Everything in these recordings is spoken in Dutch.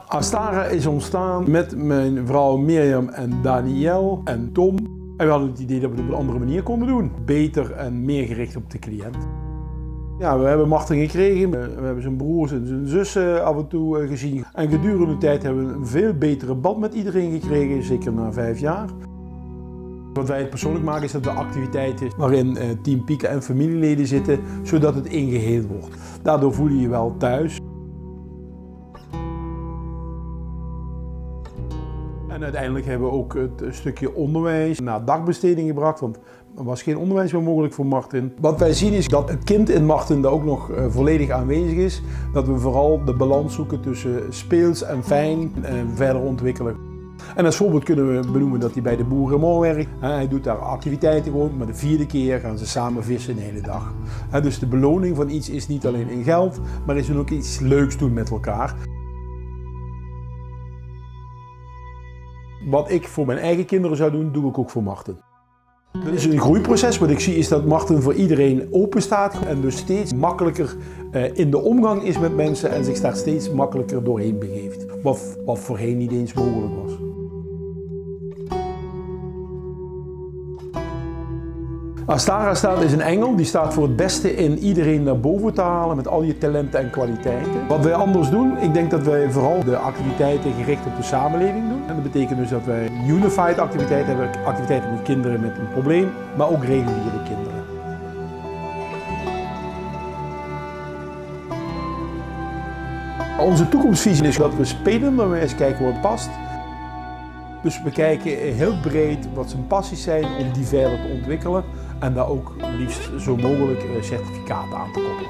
Astara is ontstaan met mijn vrouw Mirjam en Daniel en Tom. En we hadden het idee dat we het op een andere manier konden doen. Beter en meer gericht op de cliënt. Ja, we hebben Martin gekregen, we hebben zijn broers en zijn zussen af en toe gezien. En gedurende de tijd hebben we een veel betere band met iedereen gekregen, zeker na 5 jaar. Wat wij het persoonlijk maken is dat we activiteiten waarin Team Pieke en familieleden zitten, zodat het één geheel wordt. Daardoor voel je je wel thuis. En uiteindelijk hebben we ook het stukje onderwijs naar dagbesteding gebracht, want er was geen onderwijs meer mogelijk voor Martin. Wat wij zien is dat het kind in Martin daar ook nog volledig aanwezig is. Dat we vooral de balans zoeken tussen speels en fijn verder ontwikkelen. En als voorbeeld kunnen we benoemen dat hij bij de Boerenmoor werkt. Hij doet daar activiteiten gewoon, maar de 4e keer gaan ze samen vissen de hele dag. Dus de beloning van iets is niet alleen in geld, maar is ook iets leuks doen met elkaar. Wat ik voor mijn eigen kinderen zou doen, doe ik ook voor Martin. Dat is een groeiproces. Wat ik zie is dat Martin voor iedereen open staat en dus steeds makkelijker in de omgang is met mensen en zich daar steeds makkelijker doorheen begeeft. Wat voorheen niet eens mogelijk was. Astara is een engel, die staat voor het beste in iedereen naar boven te halen met al je talenten en kwaliteiten. Wat wij anders doen, ik denk dat wij vooral de activiteiten gericht op de samenleving doen. En dat betekent dus dat wij unified activiteiten hebben, activiteiten met kinderen met een probleem, maar ook reguliere kinderen. Onze toekomstvisie is dat we spelen, maar we eens kijken wat past. Dus we kijken heel breed wat zijn passies zijn om die verder te ontwikkelen en daar ook liefst zo mogelijk certificaten aan te koppelen.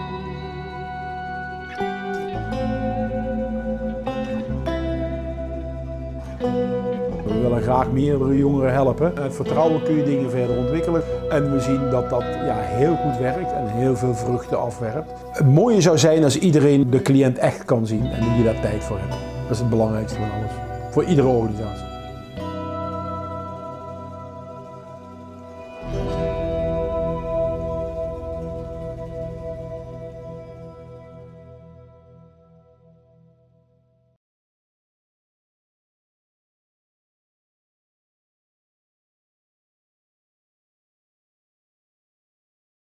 We willen graag meerdere jongeren helpen. Uit vertrouwen kun je dingen verder ontwikkelen en we zien dat dat heel goed werkt en heel veel vruchten afwerpt. Het mooie zou zijn als iedereen de cliënt echt kan zien en dat je daar tijd voor hebt. Dat is het belangrijkste van alles. Voor iedere organisatie.